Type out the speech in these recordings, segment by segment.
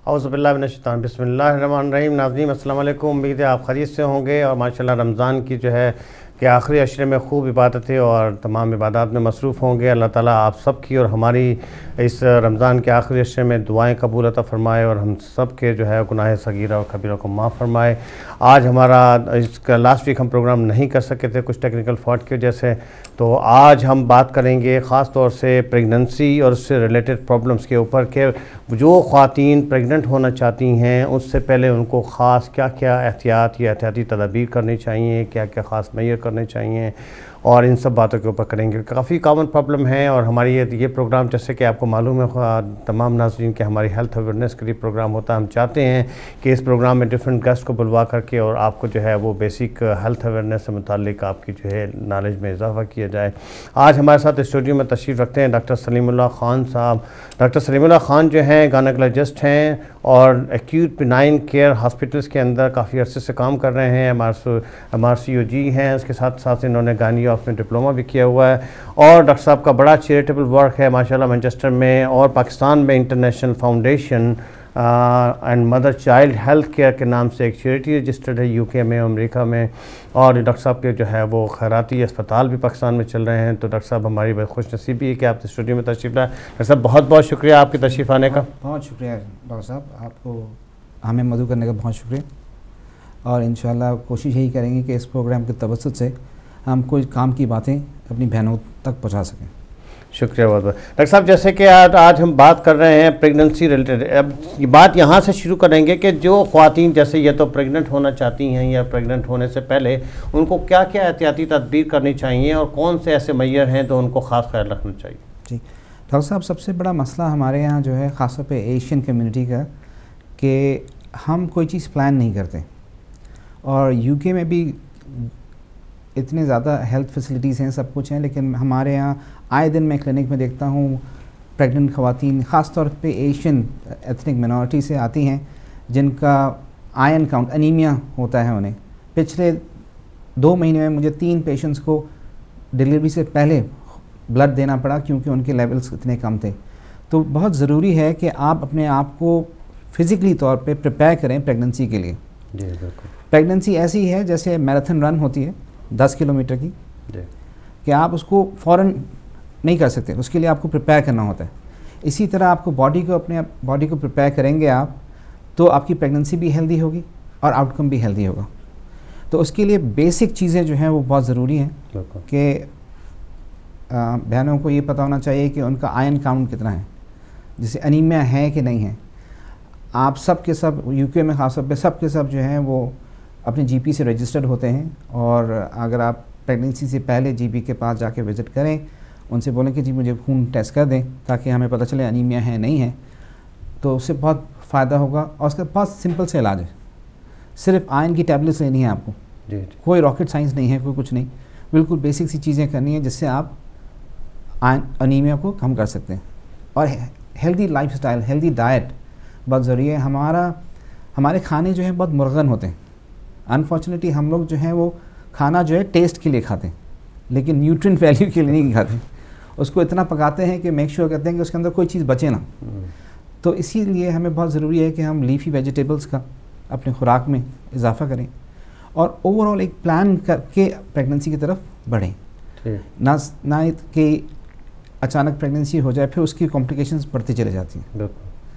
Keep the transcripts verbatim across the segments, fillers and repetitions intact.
औज़ुबिल्लाहि मिनश्शैतानिर रजीम बिस्मिल्लाहिर्रहमानिर्रहीम। नाज़रीन अस्सलाम वालेकुम। उम्मीद है आप खैरियत से होंगे और माशाल्लाह रमज़ान की जो है कि आखिरी अशरे में खूब इबादतें और तमाम इबादत में मसरूफ़ होंगे। अल्लाह ताला आप सब की और हमारी इस रमज़ान के आखिरी अशरे में दुआएं कबूल अता फ़रमाए और हम सब के जो है गुनाह सगीरा और कबीरा को माफ़ फ़रमाए। आज हमारा इसका लास्ट वीक हम प्रोग्राम नहीं कर सके थे कुछ टेक्निकल फॉल्ट की वजह से, तो आज हम बात करेंगे ख़ास तौर से प्रेगनेंसी और उससे रिलेटेड प्रॉब्लम्स के ऊपर कि जो ख़वातीन प्रेग्नेंट होना चाहती हैं उससे पहले उनको ख़ास क्या क्या एहतियात या एहतियाती तदाबीर करनी चाहिए, क्या क्या ख़ास मैयर करने चाहिए, और इन सब बातों के ऊपर करेंगे। काफ़ी कॉमन प्रॉब्लम है और हमारी ये ये प्रोग्राम जैसे कि आपको मालूम है तमाम नाज़रीन के हमारी हेल्थ अवेयरनेस के लिए प्रोग्राम होता है। हम चाहते हैं कि इस प्रोग्राम में डिफरेंट गेस्ट को बुलवा करके और आपको जो है वो बेसिक हेल्थ अवेयरनेस से मुताल्लिक आपकी जो है नॉलेज में इजाफा किया जाए। आज हमारे साथ स्टूडियो में तशरीफ़ रखते हैं डॉक्टर सलीमुल्लाह ख़ान साहब। डॉक्टर सलीमुल्लाह ख़ान जो हैं गायनेकोलॉजिस्ट हैं और एक्यूट बिनाइन केयर हॉस्पिटल्स के अंदर काफ़ी अरसे से काम कर रहे हैं। एम आर सी ओ जी हैं, उसके साथ साथ इन्होंने गायनी ऑफ में डिप्लोमा भी किया हुआ है और डॉक्टर साहब का बड़ा चैरिटेबल वर्क है माशाल्लाह मैनचेस्टर में और पाकिस्तान में international foundation and mother child health care के नाम से एक चैरिटी रजिस्टर्ड है यूके में, अमेरिका में, और डॉक्टर साहब के जो है वो खैराती अस्पताल भी पाकिस्तान में चल रहे हैं। तो डॉक्टर साहब हमारी बहुत खुश नसीबी है कि आप स्टूडियो में तशरीफ़ लाए। डॉक्टर साहब बहुत बहुत शुक्रिया आपकी तशरीफ़ आने का। बहुत शुक्रिया डॉक्टर साहब, आपको हमें मदद करने का बहुत शुक्रिया और इंशाल्लाह कोशिश यही करेंगे कि इस प्रोग्राम के तवज्जुह से हम कोई काम की बातें अपनी बहनों तक पहुँचा सकें। शुक्रिया बहुत बहुत। डॉक्टर साहब जैसे कि आज आज हम बात कर रहे हैं प्रेगनेंसी रिलेटेड, अब ये बात यहाँ से शुरू करेंगे कि जो ख़वातीन जैसे ये तो प्रेग्नेंट होना चाहती हैं या प्रेग्नेंट होने से पहले उनको क्या क्या एहतियाती तदबीर करनी चाहिए और कौन से ऐसे मैयर हैं तो उनको ख़ास ख्याल रखना चाहिए। जी डॉक्टर साहब, सबसे बड़ा मसला हमारे यहाँ जो है ख़ास तौर पे एशियन कम्युनिटी का कि हम कोई चीज़ प्लान नहीं करते और यूके में भी इतने ज़्यादा हेल्थ फैसिलिटीज़ हैं, सब कुछ हैं, लेकिन हमारे यहाँ आए दिन मैं क्लिनिक में देखता हूँ प्रेग्नेंट ख़वातीन ख़ास तौर पे एशियन एथनिक मिनॉरिटी से आती हैं जिनका आयरन काउंट अनीमिया होता है उन्हें। पिछले दो महीने में मुझे तीन पेशेंट्स को डिलीवरी से पहले ब्लड देना पड़ा क्योंकि उनके लेवल्स इतने कम थे। तो बहुत ज़रूरी है कि आप अपने आप को फ़िज़िकली तौर पे प्रिपेयर करें प्रेगनेंसी के लिए। जी बिल्कुल। प्रेगनेंसी ऐसी है जैसे मैराथन रन होती है दस किलोमीटर की, कि आप उसको फ़ौरन नहीं कर सकते, उसके लिए आपको प्रिपेयर करना होता है। इसी तरह आपको बॉडी को अपने बॉडी को प्रिपेयर करेंगे आप तो आपकी प्रेगनेंसी भी हेल्दी होगी और आउटकम भी हेल्दी होगा। तो उसके लिए बेसिक चीज़ें जो हैं वो बहुत ज़रूरी हैं कि बहनों को ये पता होना चाहिए कि उनका आयरन काउंट कितना है, जैसे अनीमिया है कि नहीं है। आप सब के सब यूके में ख़ास तौर पे सब के सब जो हैं वो अपने जीपी से रजिस्टर्ड होते हैं और अगर आप प्रेगनेंसी से पहले जीपी के पास जाके विज़िट करें, उनसे बोलें कि जी मुझे खून टेस्ट कर दें ताकि हमें पता चले अनीमिया है नहीं है, तो उससे बहुत फ़ायदा होगा। और उसका बहुत सिंपल से इलाज है, सिर्फ आयरन की टैबलेट्स लेनी है आपको। जी, जी। कोई रॉकेट साइंस नहीं है, कोई कुछ नहीं, बिल्कुल बेसिक सी चीज़ें करनी है जिससे आप अनीमिया को कम कर सकते हैं। और healthy lifestyle, healthy diet बहुत ज़रूरी है। हमारा हमारे खाने जो हैं बहुत मुर्गन होते हैं। अनफॉर्चुनेटली हम लोग जो हैं वो खाना जो है टेस्ट के लिए खाते हैं लेकिन न्यूट्रिएंट वैल्यू के लिए नहीं खाते। उसको इतना पकाते हैं कि मेक श्योर करते हैं कि उसके अंदर कोई चीज़ बचे ना। तो इसीलिए हमें बहुत ज़रूरी है कि हम लीफी वेजिटेबल्स का अपने खुराक में इजाफा करें और ओवरऑल एक प्लान करके प्रेगनेंसी की तरफ बढ़ें, ना ना कि अचानक प्रेगनेंसी हो जाए फिर उसकी कॉम्प्लिकेशंस बढ़ती चले जाती हैं।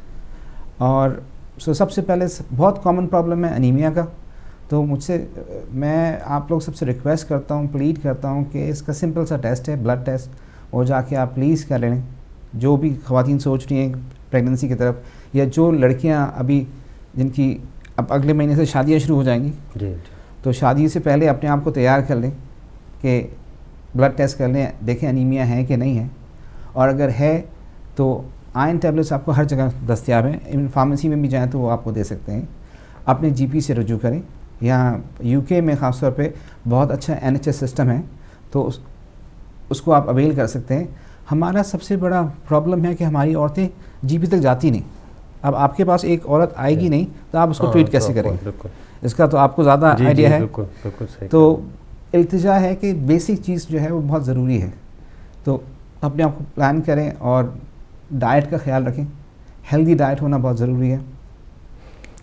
और सो सबसे पहले बहुत कॉमन प्रॉब्लम है अनीमिया का। तो मुझसे मैं आप लोग सबसे रिक्वेस्ट करता हूँ, प्लीड करता हूँ कि इसका सिंपल सा टेस्ट है, ब्लड टेस्ट, वो जाके आप प्लीज़ कर लें। जो भी ख़वातीन सोच रही हैं प्रेगनेंसी की तरफ या जो लड़कियाँ अभी जिनकी अब अगले महीने से शादियाँ शुरू हो जाएंगी, जी, जी। तो शादी से पहले अपने आप को तैयार कर लें कि ब्लड टेस्ट कर लें, देखें अनीमिया है कि नहीं है, और अगर है तो आयरन टैबलेट्स आपको हर जगह दस्तियाब हैं, इवन फार्मेसी में भी जाएँ तो वो आपको दे सकते हैं। अपने जीपी से रजू करें। यहाँ यूके में ख़ास तौर पे बहुत अच्छा एनएचएस सिस्टम है तो उस, उसको आप अवेल कर सकते हैं। हमारा सबसे बड़ा प्रॉब्लम है कि हमारी औरतें जीपी तक जाती नहीं। अब आपके पास एक औरत आएगी नहीं तो आप उसको ट्रीट कैसे करेंगे, इसका तो आपको ज़्यादा आइडिया है। बिल्कुल, बिल्कुल सही। तो इल्तिजा है कि बेसिक चीज़ जो है वो बहुत ज़रूरी है। तो अपने आप को प्लान करें और डाइट का ख्याल रखें। हेल्दी डाइट होना बहुत ज़रूरी है।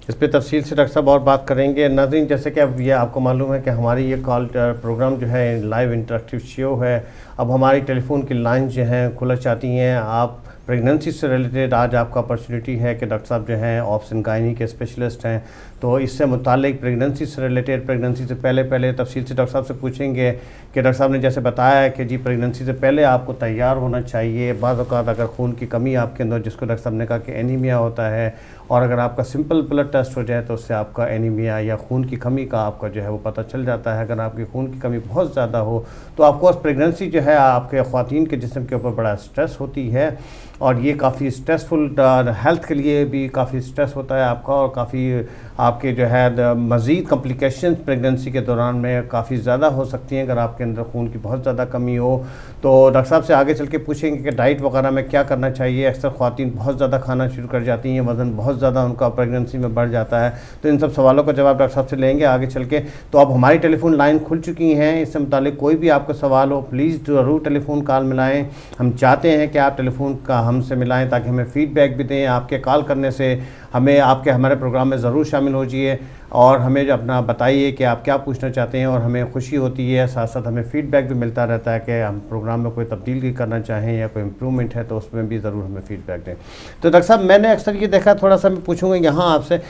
इस पे तफसील से डॉक्टर साहब और बात करेंगे। नाज़रीन, जैसे कि अब ये आपको मालूम है कि हमारी ये कॉल प्रोग्राम जो है लाइव इंटरेक्टिव शो है। अब हमारी टेलीफोन की लाइन जो हैं खुला चाहती हैं। आप प्रेगनेंसी से रिलेटेड आज आपका अपॉर्चुनिटी है कि डॉक्टर साहब जो हैं ऑब्स एंड गायनी के स्पेशलिस्ट हैं, तो इससे मुतालिक प्रेगनेंसी से रिलेटेड, प्रेगनेंसी से पहले पहले तफसील से डॉक्टर साहब से पूछेंगे कि डॉक्टर साहब ने जैसे बताया है कि जी प्रेगनेंसी से पहले आपको तैयार होना चाहिए। बाज़ औक़ात अगर खून की कमी आपके अंदर, जिसको डॉक्टर साहब ने कहा कि एनीमिया होता है, और अगर आपका सिंपल ब्लड टेस्ट हो जाए तो उससे आपका एनीमिया या खून की कमी का आपका जो है वो पता चल जाता है। अगर आपकी खून की कमी बहुत ज़्यादा हो तो आपको प्रेगनेंसी जो है आपके ख़वातीन के जिस्म के ऊपर बड़ा स्ट्रेस होती है, और ये काफ़ी स्ट्रेसफुल हेल्थ के लिए भी काफ़ी स्ट्रेस होता है आपका, और काफ़ी आपके जो है मज़ीद कॉम्प्लिकेशन प्रेगनेंसी के दौरान में काफ़ी ज़्यादा हो सकती हैं अगर आपके अंदर खून की बहुत ज़्यादा कमी हो। तो डॉक्टर साहब से आगे चल के पूछेंगे कि डाइट वगैरह में क्या करना चाहिए। अक्सर ख़वातीन बहुत ज़्यादा खाना शुरू कर जाती हैं, वज़न बहुत ज़्यादा उनका प्रेगनेंसी में बढ़ जाता है। तो इन सब सवालों का जवाब डॉक्टर साहब से लेंगे आगे चल के। तो अब हमारी टेलीफोन लाइन खुल चुकी हैं, इससे मुतालिक कोई भी आपका सवाल हो प्लीज़ ज़रूर टेलीफोन कॉल मिलाएँ। हम चाहते हैं कि आप टेलीफोन का हमसे मिलाएँ ताकि हमें फ़ीडबैक भी दें। आपके कॉल करने से हमें आपके हमारे प्रोग्राम में ज़रूर शामिल हो जाइए और हमें जो अपना बताइए कि आप क्या पूछना चाहते हैं, और हमें खुशी होती है, साथ साथ हमें फ़ीडबैक भी मिलता रहता है कि हम प्रोग्राम में कोई तब्दीली करना चाहें या कोई इम्प्रूवमेंट है तो उसमें भी ज़रूर हमें फ़ीडबैक दें। तो डॉक्टर साहब, मैंने अक्सर ये देखा, थोड़ा सा मैं पूछूंगा यहाँ आपसे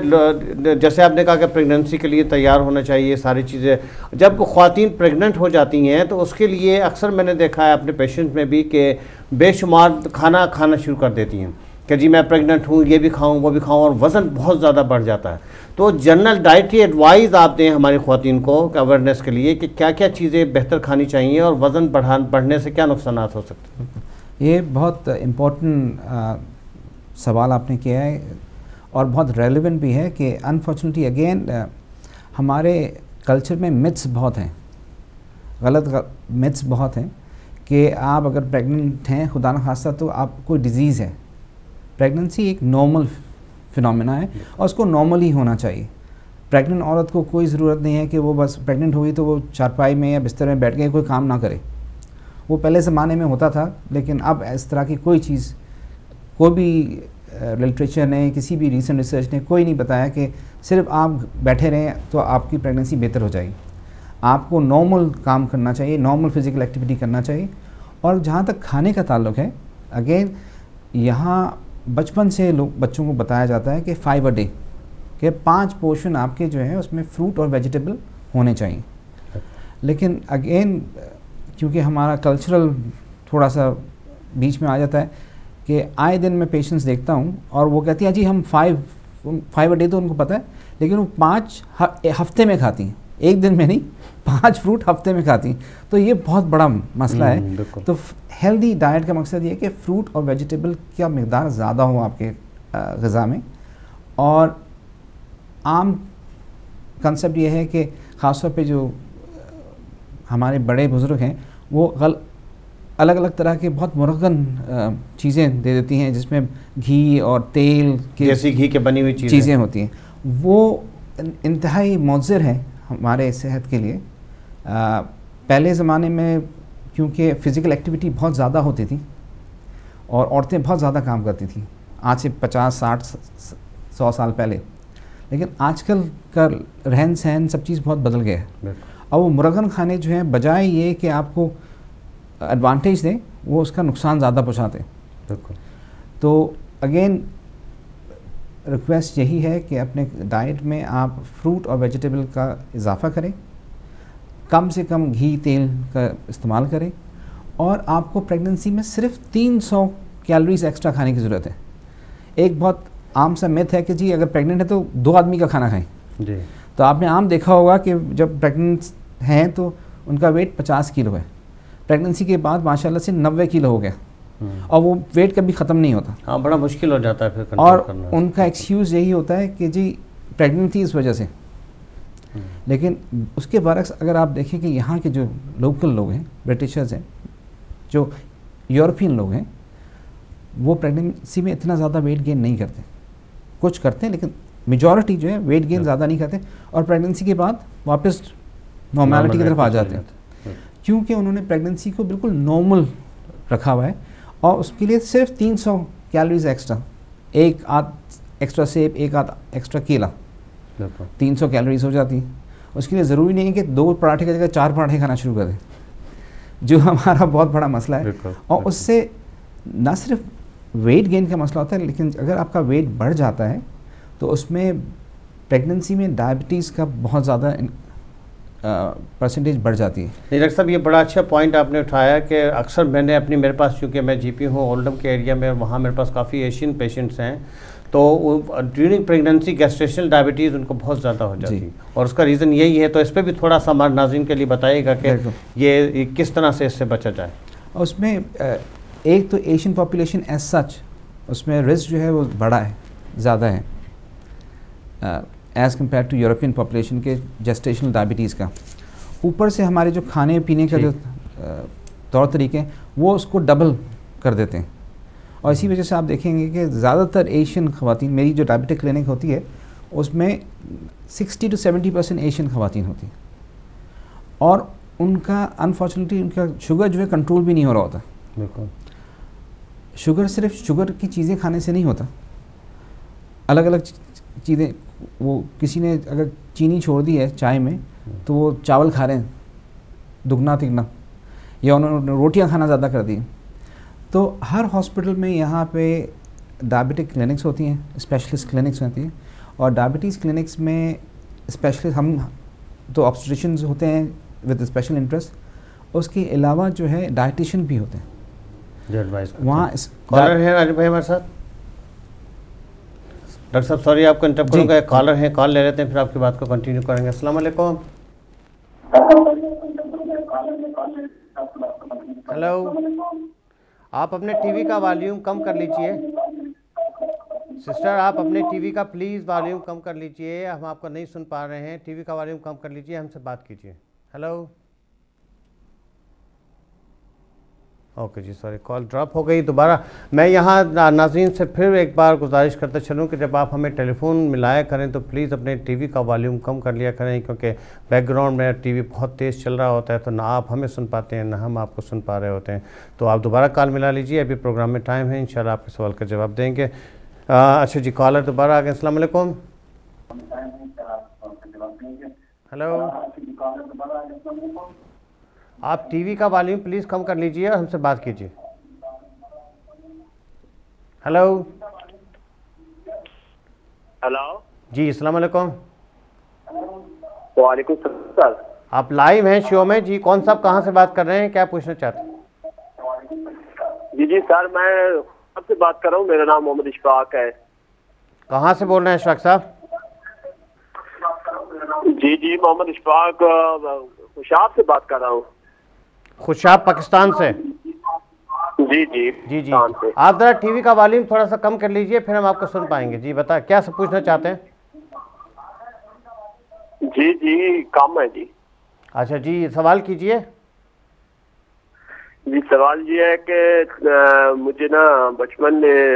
कि जैसे आपने कहा कि प्रेगनेंसी के लिए तैयार होना चाहिए सारी चीज़ें, जब ख़वातीन प्रेगनेंट हो जाती हैं तो उसके लिए अक्सर मैंने देखा है अपने पेशेंट में भी कि बेशुमार खाना खाना शुरू कर देती हैं कि जी मैं प्रेग्नेंट हूँ, ये भी खाऊँ वो भी खाऊँ, और वज़न बहुत ज़्यादा बढ़ जाता है। तो जनरल डाइटरी एडवाइस आप दें हमारी ख़वातीन को अवेयरनेस के लिए कि क्या क्या चीज़ें बेहतर खानी चाहिए और वज़न बढ़ा बढ़ने से क्या नुकसान हो सकते हैं। ये बहुत इम्पोर्टेंट सवाल आपने किया है और बहुत रेलेवेंट भी है कि अनफॉर्चुनेटली अगेन हमारे कल्चर में मिथ्स बहुत हैं, गलत मिथ्स बहुत हैं कि आप अगर प्रेग्नेंट हैं खुदा न खास्ता तो आप कोई डिज़ीज़ है। प्रेगनेंसी एक नॉर्मल फिनोमेना है और उसको नॉर्मल ही होना चाहिए। प्रेग्नेंट औरत को कोई ज़रूरत नहीं है कि वो बस प्रेग्नेंट हुई तो वो चारपाई में या बिस्तर में बैठ के कोई काम ना करे। वो पहले ज़माने में होता था, लेकिन अब इस तरह की कोई चीज़, कोई भी लिटरेचर ने, किसी भी रीसेंट रिसर्च ने कोई नहीं बताया कि सिर्फ आप बैठे रहें तो आपकी प्रेगनेंसी बेहतर हो जाएगी। आपको नॉर्मल काम करना चाहिए, नॉर्मल फिज़िकल एक्टिविटी करना चाहिए। और जहाँ तक खाने का ताल्लुक़ है, अगेन यहाँ बचपन से लोग बच्चों को बताया जाता है कि फाइव अ डे के पांच पोर्शन आपके जो है उसमें फ्रूट और वेजिटेबल होने चाहिए। लेकिन अगेन क्योंकि हमारा कल्चरल थोड़ा सा बीच में आ जाता है कि आए दिन मैं पेशेंट्स देखता हूँ और वो कहती हैं जी हम फाइव फाइव अ डे तो उनको पता है, लेकिन वो पाँच हफ्ते में खाती हैं, एक दिन में नहीं, पांच फ्रूट हफ्ते में खाती हैं। तो ये बहुत बड़ा मसला है। तो हेल्दी डाइट का मकसद ये है कि फ्रूट और वेजिटेबल का मिक़दार ज़्यादा हो आपके ग़िज़ा में। और आम कंसेप्ट ये है कि ख़ास तौर पे जो हमारे बड़े बुज़ुर्ग हैं वो गल अलग अलग तरह के बहुत मुरगन चीज़ें दे देती हैं जिसमें घी और तेल के जैसी घी के बनी हुई चीज़ें चीज़ें होती हैं। वो इंतहाई मुज़र है हमारे सेहत के लिए। आ, पहले ज़माने में क्योंकि फ़िज़िकल एक्टिविटी बहुत ज़्यादा होती थी और औरतें बहुत ज़्यादा काम करती थी आज से पचास साठ सौ साल पहले, लेकिन आजकल का रहन सहन सब चीज़ बहुत बदल गया है। और वो मुरगन खाने जो हैं बजाय ये कि आपको एडवांटेज दें, वो उसका नुकसान ज़्यादा पहुँचाते हैं। तो अगेन रिक्वेस्ट यही है कि अपने डाइट में आप फ्रूट और वेजिटेबल का इजाफ़ा करें, कम से कम घी तेल का इस्तेमाल करें, और आपको प्रेगनेंसी में सिर्फ तीन सौ कैलोरीज एक्स्ट्रा खाने की ज़रूरत है। एक बहुत आम सा मिथ है कि जी अगर प्रेग्नेंट है तो दो आदमी का खाना खाएं जी। तो आपने आम देखा होगा कि जब प्रेग्नेंट हैं तो उनका वेट पचास किलो है, प्रेगनेंसी के बाद माशाल्लाह से नब्बे किलो हो गया और वो वेट कभी ख़त्म नहीं होता। हाँ, बड़ा मुश्किल हो जाता है फिर कंट्रोल और करना। उनका एक्सक्यूज़ यही होता है कि जी प्रेग्नेंट थी इस वजह से। लेकिन उसके बरक्स अगर आप देखें कि यहाँ के जो लोकल लोग हैं, ब्रिटिशर्स हैं, जो यूरोपियन लोग हैं, वो प्रेगनेंसी में इतना ज़्यादा वेट गेन नहीं करते। कुछ करते हैं लेकिन मेजॉरिटी जो है वेट गेन ज़्यादा नहीं करते और प्रेगनेंसी के बाद वापस नॉर्मलिटी की तरफ आ जाते हैं, क्योंकि उन्होंने प्रेगनेंसी को बिल्कुल नॉर्मल रखा हुआ है। और उसके लिए सिर्फ तीन सौ कैलोरीज एक्स्ट्रा एक आध एक्स्ट्रा सेब, एक आध एक्स्ट्रा केला, तीन सौ कैलोरीज हो जाती है। उसके लिए ज़रूरी नहीं है कि दो पराठे की जगह चार पराठे खाना शुरू कर दें, जो हमारा बहुत बड़ा मसला है। और उससे न सिर्फ वेट गेन का मसला होता है, लेकिन अगर आपका वेट बढ़ जाता है तो उसमें प्रेगनेंसी में डायबिटीज़ का बहुत ज़्यादा परसेंटेज बढ़ जाती है। नहीं डॉक्टर साहब, ये बड़ा अच्छा पॉइंट आपने उठाया कि अक्सर मैंने अपनी, मेरे पास चूँकि मैं जीपी हूँ ओल्डम के एरिया में, वहाँ मेरे पास काफ़ी एशियन पेशेंट्स हैं, तो ड्यूरिंग प्रेगनेंसी गैस्ट्रेशनल डायबिटीज़ उनको बहुत ज़्यादा हो जाती है और उसका रीज़न यही है। तो इस पर भी थोड़ा सा हमारे नाज़रीन के लिए बताइएगा कि ये किस तरह से इससे बचा जाए। उसमें एक तो एशियन पॉपुलेशन एज सच, उसमें रिस्क जो है वो बड़ा है, ज़्यादा है as compared to European population के जेस्टेशनल डायबिटीज़ का। ऊपर से हमारे जो खाने पीने का जो तौर तरीके हैं वो उसको डबल कर देते हैं, और इसी वजह से आप देखेंगे कि ज़्यादातर एशियन ख़वातीन, मेरी जो डायबिटिक क्लिनिक होती है उसमें sixty to seventy percent Asian ख़वातीन होती हैं, और उनका अनफॉर्चुनेटली उनका शुगर जो है कंट्रोल भी नहीं हो रहा होता। बिल्कुल, शुगर सिर्फ शुगर की चीज़ें खाने से नहीं होता, अलग अलग चीज़ें, वो किसी ने अगर चीनी छोड़ दी है चाय में तो वो चावल खा रहे हैं दुगना तिगना, या उन्होंने रोटियां खाना ज़्यादा कर दी। तो हर हॉस्पिटल में यहाँ पे डायबिटिक क्लिनिक्स होती हैं, स्पेशलिस्ट क्लिनिक्स होती हैं, और डायबिटीज़ क्लिनिक्स में स्पेशलिस्ट हम तो ऑब्स्टेट्रिशियंस होते हैं विद स्पेशल इंटरेस्ट, उसके अलावा जो है डाइटिशियन भी होते हैं जो एडवाइस वहाँ। कॉलर है राजीव भाई हमारे साथ। डॉक्टर साहब सॉरी आपको इंटरप्ट करूँगा, कॉलर है, कॉल ले लेते हैं फिर आपकी बात को कंटिन्यू करेंगे। अस्सलाम वालेकुम। हेलो, आप अपने टीवी का वॉल्यूम कम कर लीजिए। सिस्टर आप अपने टीवी का प्लीज़ वॉल्यूम कम कर लीजिए, हम आपको नहीं सुन पा रहे हैं। टीवी का वॉल्यूम कम कर लीजिए, हमसे बात कीजिए। हेलो, ओके जी, सॉरी कॉल ड्रॉप हो गई दोबारा। मैं यहाँ नाज़रीन से फिर एक बार गुजारिश करते चलूँ कि जब आप हमें टेलीफोन मिलाया करें तो प्लीज़ अपने टीवी का वॉल्यूम कम कर लिया करें, क्योंकि बैकग्राउंड में टीवी बहुत तेज़ चल रहा होता है, तो ना आप हमें सुन पाते हैं ना हम आपको सुन पा रहे होते हैं। तो आप दोबारा कॉल मिला लीजिए, अभी प्रोग्राम में टाइम है, इंशाल्लाह आपके सवाल का जवाब देंगे। आ, अच्छा जी, कॉलर दोबारा आ गए। अस्सलाम वालेकुम। हेलो, आप टीवी का वॉल्यूम प्लीज़ कम कर लीजिए और हमसे बात कीजिए। हेलो हेलो जी, अस्सलाम वालेकुम। वालेकुम सलाम। आप लाइव हैं शो में जी, कौन साहब कहाँ से बात कर रहे हैं, क्या पूछना चाहते हैं? जी जी सर, मैं आपसे बात कर रहा हूँ, मेरा नाम मोहम्मद इशफाक है। कहाँ से बोल रहे हैं इशफाक साहब? जी जी मोहम्मद इशफाक खुशाब से बात कर रहा हूँ। खुशाब पाकिस्तान से? जी जी जी जी आप ज़रा टीवी का वॉल्यूम थोड़ा सा कम कर लीजिए, फिर हम आपको सुन पाएंगे। जी बता, क्या सब पूछना चाहते हैं? जी जी काम है जी। अच्छा जी, सवाल कीजिए। जी सवाल ये है कि मुझे ना बचपन में,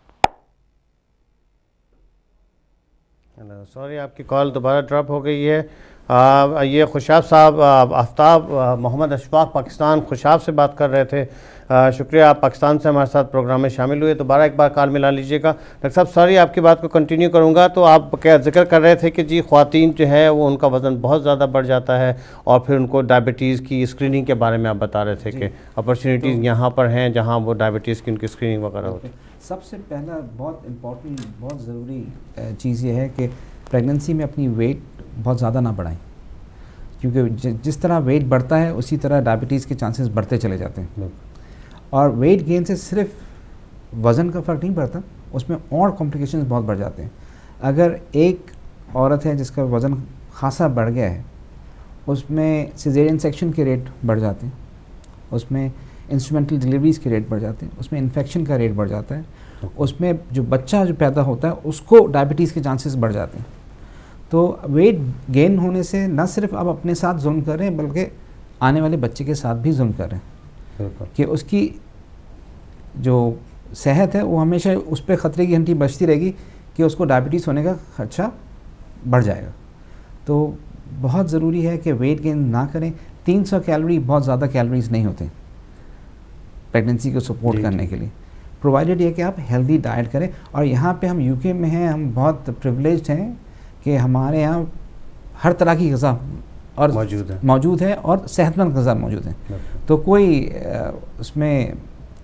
सॉरी आपकी कॉल दोबारा ड्रॉप हो गई है। आ, ये खुशाब साहब, आफ्ताब मोहम्मद अशफाक पाकिस्तान खुशाब से बात कर रहे थे। आ, शुक्रिया, आप पाकिस्तान से हमारे साथ प्रोग्राम में शामिल हुए। दोबारा एक बार कॉल मिला लीजिएगा। डॉक्टर साहब सॉरी आपकी बात को कंटिन्यू करूंगा। तो आप क्या जिक्र कर रहे थे कि जी ख्वातीन जो है वो उनका वज़न बहुत ज़्यादा बढ़ जाता है और फिर उनको डायबिटीज़ की स्क्रीनिंग के बारे में आप बता रहे थे कि अपॉर्चुनिटीज़ तो यहाँ पर हैं जहाँ वो डायबिटीज़ की उनकी स्क्रीनिंग वगैरह होती है। सबसे पहला बहुत इम्पॉर्टेंट, बहुत ज़रूरी चीज़ ये है कि प्रेगनेंसी में अपनी वेट बहुत ज़्यादा ना बढ़ाएं, क्योंकि जिस तरह वेट बढ़ता है उसी तरह डायबिटीज़ के चांसेस बढ़ते चले जाते हैं। और वेट गेन से सिर्फ वज़न का फ़र्क नहीं पड़ता, उसमें और कॉम्प्लिकेशंस बहुत बढ़ जाते हैं। अगर एक औरत है जिसका वज़न खासा बढ़ गया है, उसमें सिजेरियन सेक्शन के रेट बढ़ जाते हैं, उसमें इंस्ट्रूमेंटल डिलीवरीज़ के रेट बढ़ जाते हैं, उसमें इन्फेक्शन का रेट बढ़ जाता है, उसमें जो बच्चा जो पैदा होता है उसको डायबिटीज़ के चांसेस बढ़ जाते हैं। तो वेट गेन होने से न सिर्फ आप अपने साथ जुल्म कर रहे हैं बल्कि आने वाले बच्चे के साथ भी जुल्म कर रहे हैं कि उसकी जो सेहत है वो हमेशा उस पर ख़तरे की घंटी बजती रहेगी कि उसको डायबिटीज़ होने का खर्चा बढ़ जाएगा। तो बहुत ज़रूरी है कि वेट गेन ना करें। तीन सौ कैलोरी बहुत ज़्यादा कैलोरीज नहीं होते प्रेगनेंसी को सपोर्ट करने के लिए। प्रोवाइडेड ये कि आप हेल्दी डाइट करें। और यहाँ पे हम यूके में हैं, हम बहुत प्रिविलेज्ड हैं कि हमारे यहाँ हर तरह की ग़िज़ा और मौजूद है मौजूद है और सेहतमंद ग़िज़ा मौजूद है। तो कोई उसमें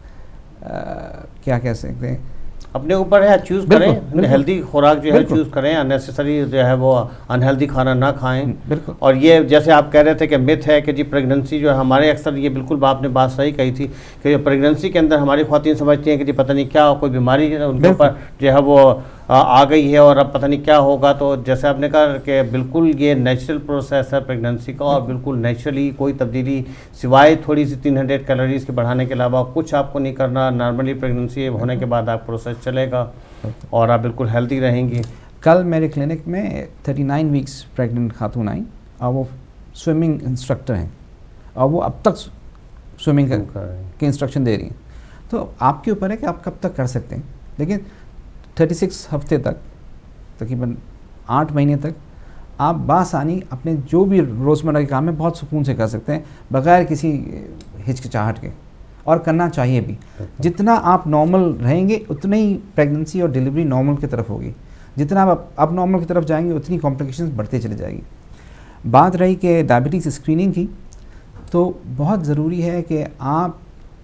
क्या कह सकते हैं, अपने ऊपर है, चूज़ करें, हेल्दी खुराक जो है चूज़ करें, अननेसेसरी जो है वो अनहेल्दी खाना ना खाएं। बिल्कुल। और ये जैसे आप कह रहे थे कि मिथ है कि जी प्रेगनेंसी जो है हमारे, अक्सर ये बिल्कुल आपने बात सही कही थी कि प्रेगनेंसी के अंदर हमारी ख्वातीन समझती हैं कि जी पता नहीं क्या कोई बीमारी उनके ऊपर जो है वो आ गई है और अब पता नहीं क्या होगा। तो जैसे आपने कहा कि बिल्कुल ये नेचुरल प्रोसेस है प्रेगनेंसी का, और बिल्कुल नेचुरली कोई तब्दीली सिवाय थोड़ी सी तीन हंड्रेड कैलोरीज के बढ़ाने के अलावा कुछ आपको नहीं करना। नॉर्मली प्रेगनेंसी होने के बाद आप प्रोसेस चलेगा और आप बिल्कुल हेल्दी रहेंगी। कल मेरे क्लिनिक में थर्टी नाइन वीक्स प्रेग्नेंट खातून आई और वो स्विमिंग इंस्ट्रक्टर हैं और वो अब तक स्विमिंग के इंस्ट्रक्शन दे रही हैं। तो आपके ऊपर है कि आप कब तक कर सकते हैं, लेकिन छत्तीस हफ्ते तक, तकरीबन आठ महीने तक आप बासानी अपने जो भी रोज़मर्रा के काम है बहुत सुकून से कर सकते हैं बग़ैर किसी हिचकिचाहट के, और करना चाहिए भी। जितना आप नॉर्मल रहेंगे उतनी ही प्रेगनेंसी और डिलीवरी नॉर्मल की तरफ होगी। जितना आप अब नॉर्मल की तरफ जाएंगे उतनी कॉम्प्लिकेशंस बढ़ते चले जाएगी। बात रही कि डायबिटीज़ स्क्रीनिंग की, तो बहुत ज़रूरी है कि आप,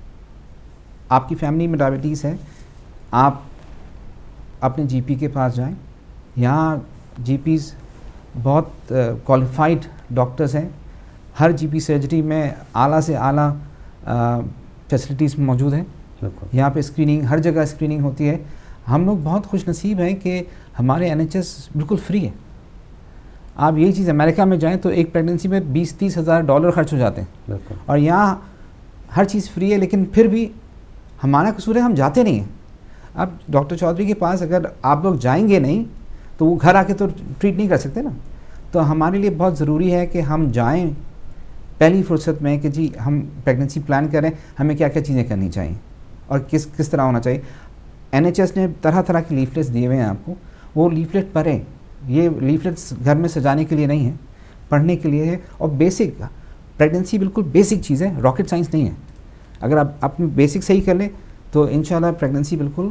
आपकी फैमिली में डायबिटीज़ है, आप अपने जीपी के पास जाएं। यहाँ जीपीज़ बहुत क्वालिफाइड डॉक्टर्स हैं। हर जीपी सर्जरी में आला से आला फैसिलिटीज़ मौजूद हैं। यहाँ पे स्क्रीनिंग, हर जगह स्क्रीनिंग होती है। हम लोग बहुत खुश नसीब हैं कि हमारे एनएचएस बिल्कुल फ्री है। आप यही चीज़ अमेरिका में जाएं तो एक प्रेगनेंसी में बीस तीस हज़ार डॉलर खर्च हो जाते हैं, और यहाँ हर चीज़ फ्री है। लेकिन फिर भी हमारा कसूर है, हम जाते नहीं हैं। अब डॉक्टर चौधरी के पास अगर आप लोग जाएंगे नहीं तो वो घर आके तो ट्रीट नहीं कर सकते ना। तो हमारे लिए बहुत ज़रूरी है कि हम जाएं पहली फुर्सत में कि जी हम प्रेगनेंसी प्लान करें, हमें क्या क्या चीज़ें करनी चाहिए और किस किस तरह होना चाहिए। एनएचएस ने तरह तरह के लीफलेट्स दिए हुए हैं आपको, वो लीफलेट पढ़ें। ये लीफलेट्स घर में सजाने के लिए नहीं है, पढ़ने के लिए है। और बेसिक प्रेगनेंसी बिल्कुल बेसिक चीज़ है, रॉकेट साइंस नहीं है। अगर आप अपनी बेसिक सही कर लें तो इंशाल्लाह प्रेगनेंसी बिल्कुल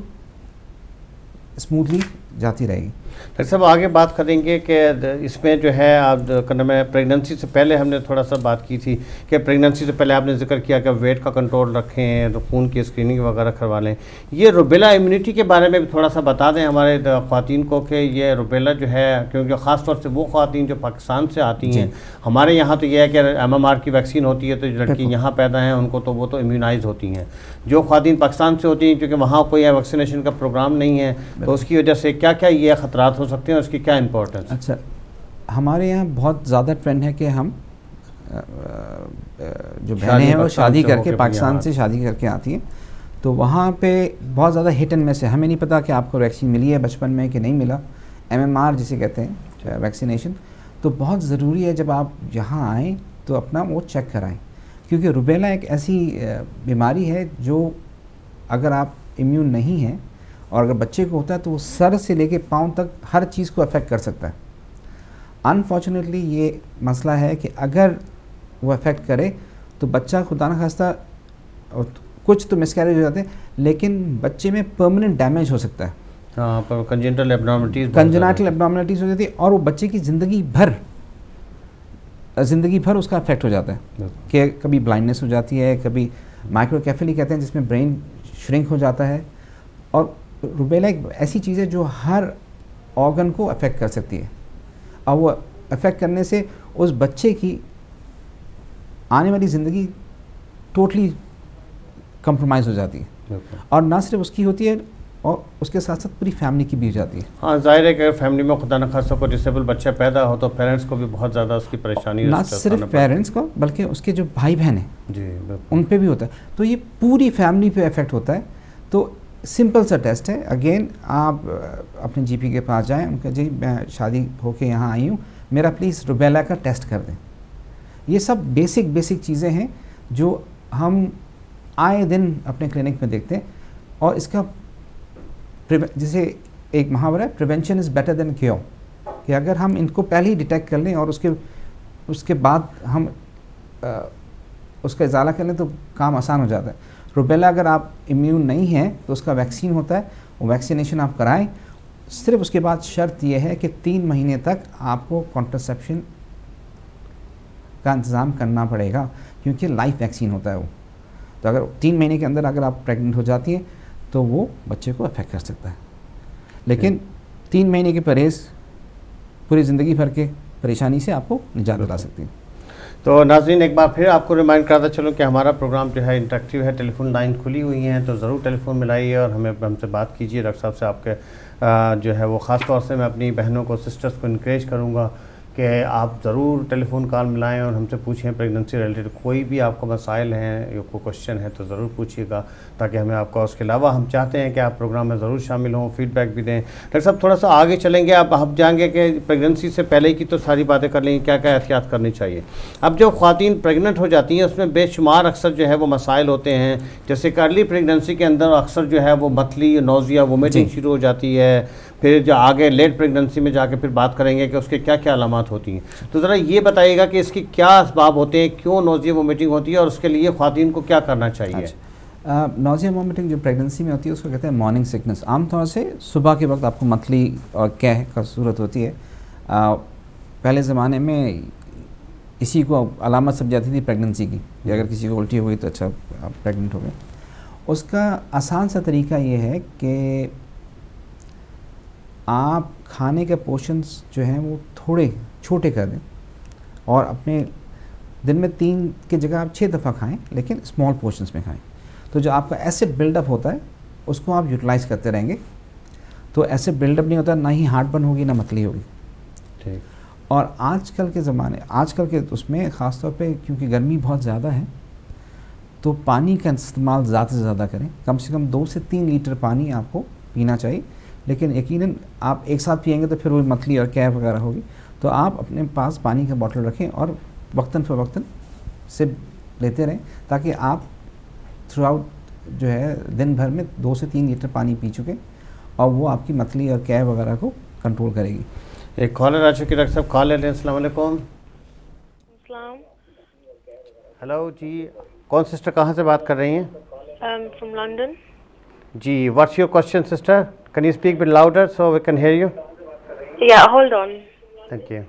स्मूथली जाती रहेगी। डॉक्टर साहब आगे बात करेंगे कि इसमें जो है आप करने में, प्रेगनेंसी से पहले हमने थोड़ा सा बात की थी कि प्रेगनेंसी से पहले आपने जिक्र किया कि वेट का कंट्रोल रखें, तो खून की स्क्रीनिंग वगैरह करवा लें। ये रुबेला इम्यूनिटी के बारे में भी थोड़ा सा बता दें हमारे ख़वातीन को कि ये रुबेला जो है, क्योंकि ख़ास तौर से वो ख़वातीन जो पाकिस्तान से आती हैं, हमारे यहाँ तो यह है कि एम एम आर की वैक्सीन होती है तो जो लड़की यहाँ पैदा हैं उनको तो वो तो इम्यूनाइज होती हैं। जो ख़वातीन पाकिस्तान से होती हैं क्योंकि वहाँ कोई वैक्सीनेशन का प्रोग्राम नहीं है, तो उसकी वजह से क्या क्या ये ख़तरात हो सकते हैं, उसकी क्या इंपॉर्टेंस? अच्छा, हमारे यहाँ बहुत ज़्यादा ट्रेंड है कि हम जो बहनें हैं वो शादी करके पाकिस्तान से शादी करके आती हैं, तो वहाँ पे बहुत ज़्यादा हिट एंड मिस है। हमें नहीं पता कि आपको वैक्सीन मिली है बचपन में कि नहीं मिला, एम एम आर जिसे कहते हैं वैक्सीनेशन। तो बहुत ज़रूरी है जब आप यहाँ आएँ तो अपना वो चेक कराएँ, क्योंकि रुबेला एक ऐसी बीमारी है जो अगर आप इम्यून नहीं हैं और अगर बच्चे को होता है तो वो सर से लेके पाँव तक हर चीज़ को अफेक्ट कर सकता है। अनफॉर्चुनेटली ये मसला है कि अगर वो अफेक्ट करे तो बच्चा खुदा न खास्ता, कुछ तो मिसकैरेज हो जाते हैं लेकिन बच्चे में परमानेंट डैमेज हो सकता है। हाँ, पर कंजेनिटल एब्नॉर्मलिटीज़ कंजेनिटल एब्नॉर्मलिटीज़ हो जाती है और वो बच्चे की ज़िंदगी भर ज़िंदगी भर उसका अफेक्ट हो जाता है कि कभी ब्लाइंडनेस हो जाती है, कभी माइक्रोकेफेली कहते हैं जिसमें ब्रेन श्रिंक हो जाता है। और रुबेला एक ऐसी चीज़ है जो हर ऑर्गन को अफेक्ट कर सकती है, और वो अफेक्ट करने से उस बच्चे की आने वाली ज़िंदगी टोटली कंप्रोमाइज़ हो जाती है। और ना सिर्फ उसकी होती है और उसके साथ साथ पूरी फैमिली की भी हो जाती है। हाँ, जाहिर है कि फैमिली में खुदा न खास्ता कोई डिसेबल बच्चा पैदा हो तो पेरेंट्स को भी बहुत ज़्यादा उसकी परेशानी, ना सिर्फ पेरेंट्स को बल्कि उसके जो भाई बहन हैं जी उन पे भी होता है। तो ये पूरी फैमिली पे इफेक्ट होता है। तो सिंपल सा टेस्ट है, अगेन आप अपने जीपी के पास जाएं, उनका जी मैं शादी होके यहाँ आई हूँ, मेरा प्लीज़ रुबेला का टेस्ट कर दें। ये सब बेसिक बेसिक चीज़ें हैं जो हम आए दिन अपने क्लिनिक में देखते हैं। और इसका जैसे एक मुहावरा है, prevention is better than cure, कि अगर हम इनको पहले ही डिटेक्ट कर लें और उसके उसके बाद हम आ, उसका इजाला कर लें तो काम आसान हो जाता है। रूबेला अगर आप इम्यून नहीं हैं तो उसका वैक्सीन होता है, वो वैक्सीनेशन आप कराएं। सिर्फ उसके बाद शर्त यह है कि तीन महीने तक आपको कॉन्ट्रासेप्शन का इंतज़ाम करना पड़ेगा, क्योंकि लाइफ वैक्सीन होता है वो। तो अगर तीन महीने के अंदर अगर आप प्रेग्नेंट हो जाती हैं तो वो बच्चे को अफेक्ट कर सकता है। लेकिन तीन महीने के परहेज़ पूरी ज़िंदगी भर के परेशानी से आपको निजात दिला सकती है। तो नाज़रीन, एक बार फिर आपको रिमाइंड कराता चलूँ कि हमारा प्रोग्राम जो है इंटरेक्टिव है, टेलीफोन लाइन खुली हुई हैं, तो ज़रूर टेलीफोन मिलाइए और हमें हमसे बात कीजिए। डॉक्टर साहब से आपके आ, जो है वो ख़ास तौर से मैं अपनी बहनों को, सिस्टर्स को इनक्रेज करूँगा कि आप ज़रूर टेलीफोन कॉल मिलाएं और हमसे पूछें प्रेगनेंसी रिलेटेड कोई भी आपको मसाइल हैं या कोई क्वेश्चन है तो ज़रूर पूछिएगा, ताकि हमें आपका, उसके अलावा हम चाहते हैं कि आप प्रोग्राम में ज़रूर शामिल हों, फीडबैक भी दें। डॉक्टर साहब थोड़ा सा आगे चलेंगे, आप हम जाएंगे कि प्रेगनेंसी से पहले की तो सारी बातें कर लेंगे, क्या क्या एहतियात करनी चाहिए। अब जो ख़वातीन प्रेगनेंट हो जाती हैं उसमें बेशुमार अक्सर जो है वो मसाइल होते हैं, जैसे कि अर्ली प्रेगनेंसी के अंदर अक्सर जो है वो मतली, नोज़िया, वोमिटिंग शुरू हो जाती है। फिर जो आगे लेट प्रेगनेंसी में जाके फिर बात करेंगे कि उसके क्या क्या अलामात होती हैं। तो ज़रा ये बताइएगा कि इसकी क्या असबाब होते हैं, क्यों नोज़िया वोमिटिंग होती है और उसके लिए ख़वातीन को क्या करना चाहिए। अच्छा, नोज़िया वोमिटिंग जो प्रेगनेंसी में होती है उसको कहते हैं मॉर्निंग सिकनेस। आमतौर से सुबह के वक्त आपको मतली और कैह का सूरत होती है। आ, पहले ज़माने में इसी को अलामत समझ जाती थी प्रेगनेंसी की, कि अगर किसी को उल्टी हो गई तो अच्छा आप प्रेगनेंट हो गए। उसका आसान सा तरीका ये है कि आप खाने के पोर्शंस जो हैं वो थोड़े छोटे कर दें और अपने दिन में तीन की जगह आप छः दफ़ा खाएं, लेकिन स्मॉल पोर्शंस में खाएं। तो जो आपका एसिड बिल्डअप होता है उसको आप यूटिलाइज़ करते रहेंगे, तो एसिड बिल्डअप नहीं होता, ना ही हार्ट बर्न होगी ना मतली होगी। ठीक। और आजकल के ज़माने आजकल के उसमें ख़ास तौर पे क्योंकि गर्मी बहुत ज़्यादा है तो पानी का इस्तेमाल ज़्यादा से ज़्यादा करें। कम से कम दो से तीन लीटर पानी आपको पीना चाहिए, लेकिन यकीनन आप एक साथ पिएंगे तो फिर वो मतली और कैफ वगैरह होगी। तो आप अपने पास पानी का बॉटल रखें और वक्तन फ़वक्तन सिप लेते रहें, ताकि आप थ्रू आउट जो है दिन भर में दो से तीन लीटर पानी पी चुके और वो आपकी मतली और कैफ वगैरह को कंट्रोल करेगी। एक कॉलर आ चुकी, डॉक्टर साहब कॉल ले लें। अस्सलाम वालेकुम। हेलो जी, कौन सिस्टर कहाँ से बात कर रही हैं? From London. जी, what's your question sister? Can you speak a bit louder so we can hear you? Yeah, hold on. Thank you.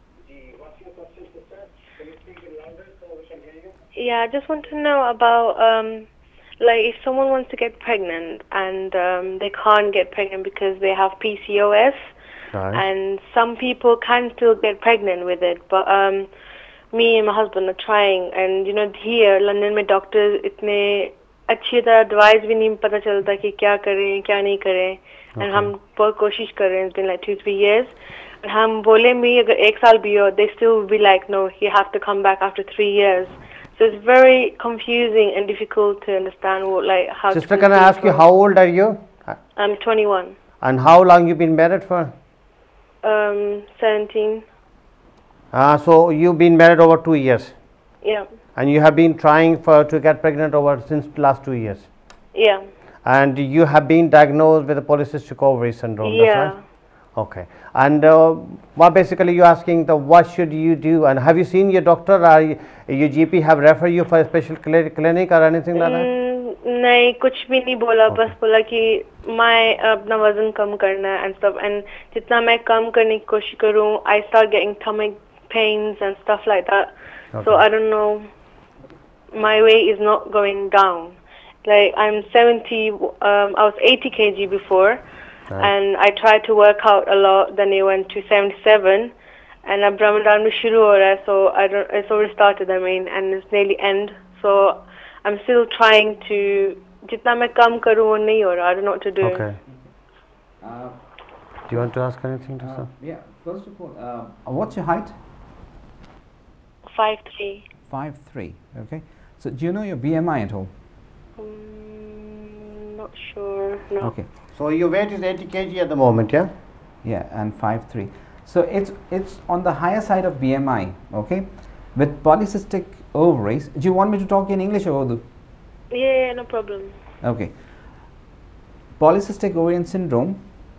Yeah, I just want to know about, um, like, if someone wants to get pregnant and um, they can't get pregnant because they have P C O S, right. And some people can still get pregnant with it, but um, me and my husband are trying, and you know, here London में doctors इतने अच्छी तरह advice भी नहीं पता चलता कि क्या करें क्या नहीं करें। okay. And हम बहुत कोशिश कर रहे हैं, it's been like two three years, and हम बोले भी अगर एक साल भी हो, they still be like no, you have to come back after three years. So it's very confusing and difficult to understand what, like, how. Sister, can I ask you how old are you? I'm twenty-one. And how long you been married for? Um, seventeen. Ah, uh, so you've been married over two years. Yeah. And you have been trying for to get pregnant over since last two years. Yeah. And you have been diagnosed with a polycystic ovary syndrome. Yeah. That's right? Okay. And uh, what basically you're asking the what should you do? And have you seen your doctor or your G P have referred you for a special clinic or anything like that? Mm, नहीं, कुछ भी नहीं बोला। okay. बस बोला कि मैं अपना वजन कम करना है and stuff, and जितना मैं कम करने की कोशिश करूँ, I start getting stomach pains and stuff like that. Okay. So I don't know. My weight is not going down. Like, I'm seventy, um, I was eighty kilograms before, right. And I tried to work out a lot, then it went to seventy-seven, and अब Ramadan में शुरू हो रहा है, so I don't, it's already started, I mean, and it's nearly end, so I'm still trying to, जितना मैं कम करूँ वो नहीं हो रहा, I don't know what to do. Okay. Uh, do you want to ask anything to uh, sir? Yeah, first of all, uh, what's your height? five three. five three, okay. So do you know your B M I at all? Um, not sure, no. Okay. So your weight is eighty kilograms at the moment, yeah? Yeah, and five three. So it's it's on the higher side of B M I, okay? With polycystic ovaries, do you want me to talk in English or Urdu? Yeah, no problem. Okay. Polycystic ovarian syndrome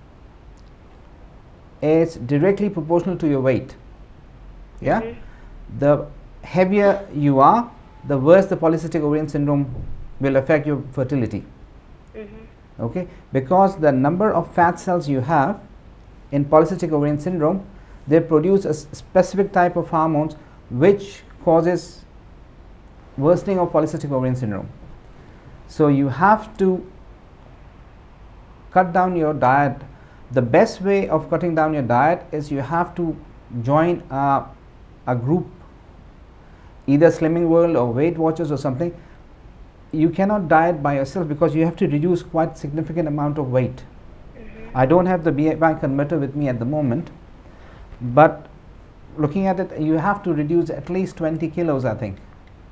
is directly proportional to your weight. Yeah? Mm-hmm. The heavier you are, the worse the polycystic ovarian syndrome will affect your fertility. Mhm. Okay, because the number of fat cells you have in polycystic ovarian syndrome, they produce a s- specific type of hormones which causes worsening of polycystic ovarian syndrome. So you have to cut down your diet. The best way of cutting down your diet is you have to join a, a group, either Slimming World or Weight Watchers or something. You cannot diet by yourself because you have to reduce quite significant amount of weight. Mhm. I don't have the B M I converter with me at the moment, but looking at it, you have to reduce at least twenty kilos, I think,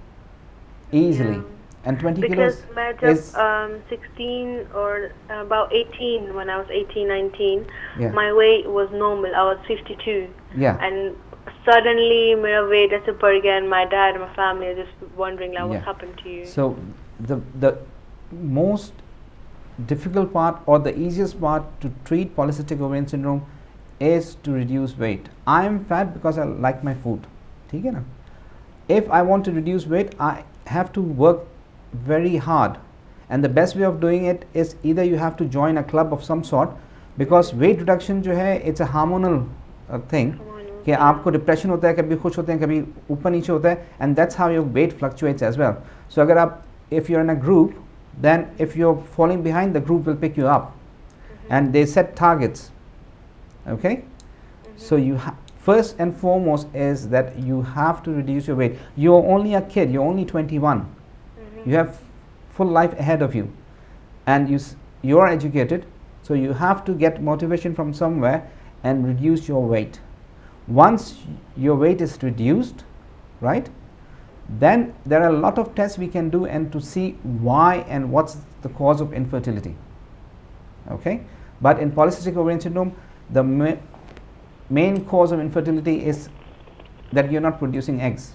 easily. Yeah. And twenty Because kilos मैं is जब um, sixteen or about eighteen, when I was eighteen, nineteen, Yeah. my weight was normal. I was fifty-two. yeah, And suddenly my weight ऐसे बढ़ गया, and my dad and my family are just wondering like, Yeah. what happened to you? so the the most difficult part or the easiest part to treat polycystic ovarian syndrome is to reduce weight. I am fat because I like my food. ठीक है ना? If I want to reduce weight, I have to work very hard, and the best way of doing it is either you have to join a club of some sort, because weight reduction जो है it's a hormonal uh, thing, Hormonal, कि yeah. आपको depression होता है, कभी खुश होते हैं, कभी ऊपर नीचे होता है, and that's how your weight fluctuates as well. So अगर आप if you're in a group, then if you're falling behind, the group will pick you up, and they set targets. Okay, so you ha- first and foremost is that you have to reduce your weight. You're only a kid, you're only twenty-one. Mhm. You have full life ahead of you, and you s- you are educated, so you have to get motivation from somewhere and reduce your weight. Once your weight is reduced, right, then there are a lot of tests we can do and to see why and what's the cause of infertility. Okay, but in polycystic ovarian syndrome, the ma- main cause of infertility is that you're not producing eggs.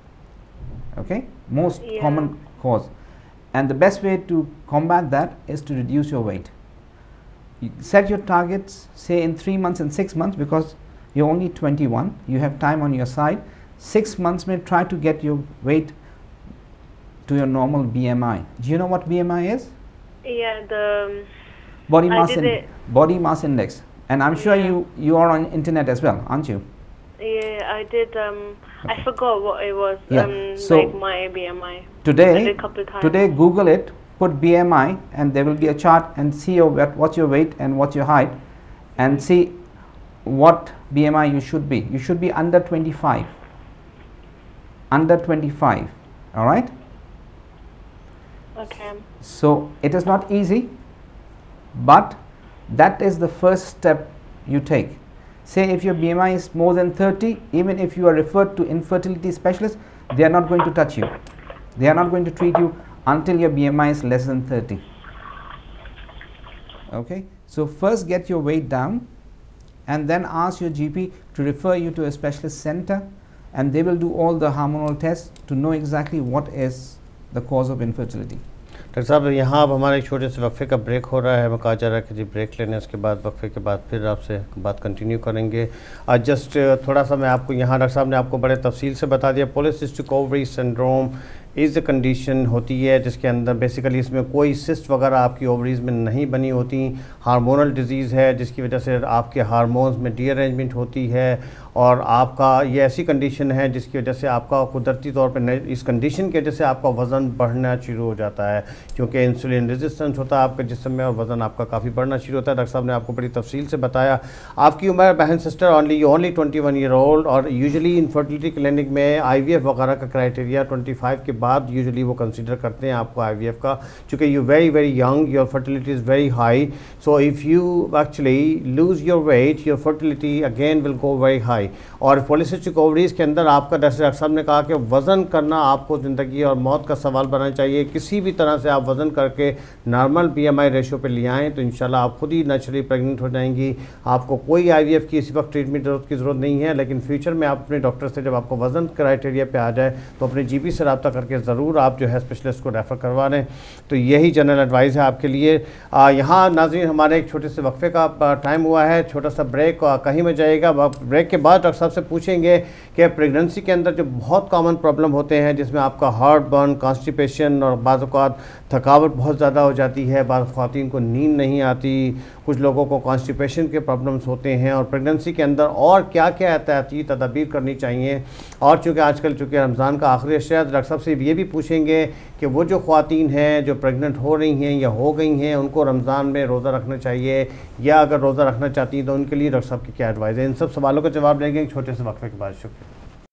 Okay, most Yeah. common cause, and the best way to combat that is to reduce your weight. You set your targets, say in three months and six months, because you're only twenty-one, you have time on your side. Six months may try to get your weight to your normal B M I. Do you know what B M I is? Yeah, the Body I mass did in- it. body mass index, and I'm sure Yeah. you you are on internet as well, aren't you? yeah I did. Um, I forgot what it was. Yeah, Um, so- like my B M I. I Today, did a couple times. today Google it, put B M I, and there will be a chart, and see your what, what's your weight and what's your height, and see what B M I you should be. You should be under twenty-five. Under twenty-five, all right? Okay. So it is not easy, but that is the first step you take. Say if your B M I is more than thirty, even if you are referred to infertility specialist, they are not going to touch you. They are not going to treat you until your B M I is less than thirty. Okay, so first get your weight down, and then ask your G P to refer you to a specialist center, and they will do all the hormonal tests to know exactly what is the cause of infertility. Doctor साहब यहाँ अब हमारे एक छोटे से वक्फे का break हो रहा है, मैं कहा जा रहा है कि जी ब्रेक लेने, उसके बाद वक्फे के बाद फिर आपसे बात कंटिन्यू करेंगे. आज जस्ट थोड़ा सा मैं आपको यहाँ डॉक्टर साहब ने आपको बड़े तफसील से बता दिया. Polycystic ovary syndrome is a condition होती है जिसके अंदर बेसिकली इसमें कोई सिस्ट वगैरह आपकी ओवरीज़ में नहीं बनी होती. हार्मोनल डिजीज़ है जिसकी वजह से आपके हार्मोन्स में डीअरेंजमेंट होती है, और आपका ये ऐसी कंडीशन है जिसकी वजह से आपका कुदरती तौर पे इस कंडीशन की वजह से आपका वज़न बढ़ना शुरू हो जाता है, क्योंकि इंसुलिन रेजिस्टेंस होता है आपके जिस्म में और वज़न आपका काफ़ी बढ़ना शुरू होता है. डॉक्टर साहब ने आपको बड़ी तफसील से बताया. आपकी उम्र बहन sister only you only twenty one year old, और यूजुअली इनफर्टिलिटी क्लिनिक में आई वी एफ वगैरह का क्राइटेरिया ट्वेंटी फाइव के बाद यूजुअली वो कंसिडर करते हैं आपको आई वी एफ का, चूँकि you very very young, your fertility is very high. So if you actually lose your weight, your fertility again will go very high. और पॉलीसिस्टिक ओवरीज़ के अंदर आपका, जैसे डॉक्टर साहब ने कहा कि वज़न करना आपको ज़िंदगी और मौत का सवाल बनना चाहिए. किसी भी तरह से आप वज़न करके normal B M I ratio पे ले आएँ तो इंशाल्लाह आप खुद ही नेचुरली प्रेग्नेंट हो जाएंगी. आपको कोई आई वी एफ की इसी वक्त ट्रीटमेंट की ज़रूरत नहीं है, लेकिन फ्यूचर में आप अपने डॉक्टर से जब आपको वज़न क्राइटेरिया पे आ जाए तो अपने जी पी से रब्ता करके करके ज़रूर आप जो है स्पेशलिस्ट को रेफ़र करवा लें। तो यही जनरल एडवाइस है आपके लिए। यहाँ नाज़रीन हमारे एक छोटे से वक्फे का टाइम हुआ है, छोटा सा ब्रेक, कहीं में जाएगा। ब्रेक के बाद डॉक्टर साहब से पूछेंगे कि प्रेगनेंसी के अंदर जो बहुत कॉमन प्रॉब्लम होते हैं, जिसमें आपका हार्ट बर्न, कॉन्स्टिपेशन और बाज़ औक़ात थकावट बहुत ज़्यादा हो जाती है, बाज़ ख़वातीन को नींद नहीं आती, कुछ लोगों को कॉन्स्टिपेशन के प्रॉब्लम्स होते हैं, और प्रेगनेंसी के अंदर और क्या क्या एहतियाती तदाबीर करनी चाहिए। और चूँकि आजकल चूँकि रमज़ान का आखिरी अशरा है, डॉक्टर साहब से ये भी पूछेंगे कि वो जो ख़वातीन हैं जो प्रेग्नेंट हो रही हैं या हो गई हैं, उनको रमज़ान में रोज़ा रखना चाहिए या अगर रोज़ा रखना चाहती हैं तो उनके लिए डॉक्टर साहब की क्या एडवाइस है। इन सब सवालों का जवाब देंगे एक छोटे से वक्फे के बाद। शुक्रिया।